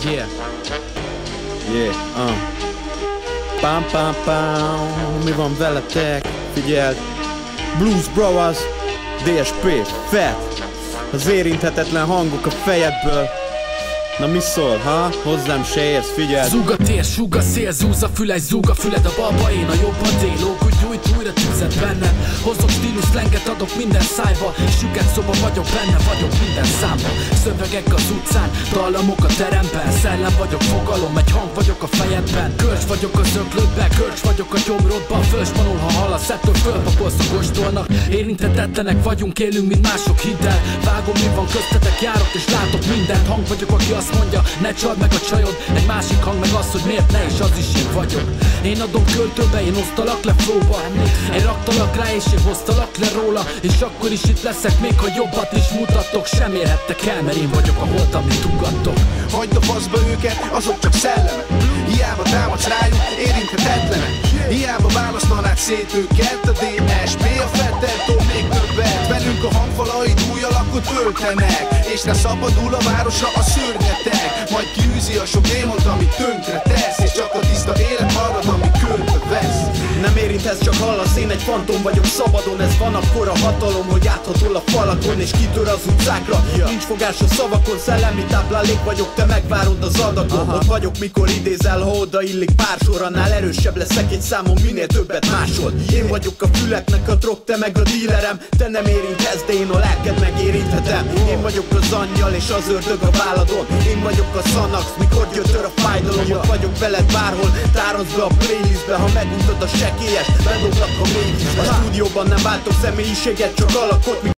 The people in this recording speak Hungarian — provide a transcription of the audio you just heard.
Yeah. Yeah, Pam pam pam, mi van veletek? Figyeld, Blues Brothers, DSP, Fett, az érinthetetlen hangok a fejedből. Na mi szól, ha? Hozzám se érsz, figyeld. Zúg a tér, súg a szél, zúz a fülej, zúg a füled, a balba én, a jobb a dél. Lógúgy gyújt újra tüzet benned. Hozok stílus, lenget adok minden szájba. Süket szoba vagyok benne, vagyok minden számba. Szövegek az utcán, dallamok a teremben. Szellem vagyok, fogalom, egy hang vagyok a fejedben. Kölcs vagyok az öklödben, kölcs vagyok a gyomrodban. Fölspanul, ha hallasz, ettől fölpakolsz, kóstolnak. Érinthetetlenek vagyunk, élünk, mint mások, hidd el. Vágom, mi van köztetek, járok és látok mindent. Hang vagyok, aki azt mondja, ne csald meg a csajod. Egy másik hang meg az, hogy miért ne, és az is én vagyok. Én adom költőbe, én osztalak le flóba. Én raktalak rá és én hoztalak le róla. És akkor is itt leszek, még ha jobbat is mutatok. Sem érhettek el, mert én vagyok a holt, amit ugattok. Hagyd a faszba őket, azok csak szellemek. Hiába támadsz rájuk, érinthetetlenek. Hiába választanád szét őket. A DSP, a Fettettől még többet. Velünk a hangfalaid új alakot öltenek. És ne szabadul a városra a szörnyeteg. Majd kiűzi a sok démont, amit tönkre tesz. És csak a tiszta élet marad, ami körbe vesz. Nem érintesz, csak hallasz, én egy fantom vagyok szabadon. Ez van akkor a hatalom, hogy áthatol a falakon és kitör az utcákra. Nincs fogás a szavakon, szellemi táplálék vagyok, te megvárod az adagon. Ott vagyok, mikor idézel, ha odaillik pár sor. Annál erősebb leszek egy számon, minél többet másod. Én vagyok a füleknek a drog, te meg a dílerem. Te nem érinthetsz, de én a lelked megérinthetem. Én vagyok az angyal és az ördög a váladon. Én vagyok a szanax, mikor gyötör a fájdalom. Ott vagyok veled bárhol, tározd be a playlistbe. Ha meguntod a sekélyes, bedoblak a mélyvízbe. A stúdióban nem váltok személyiséget, csak alakot.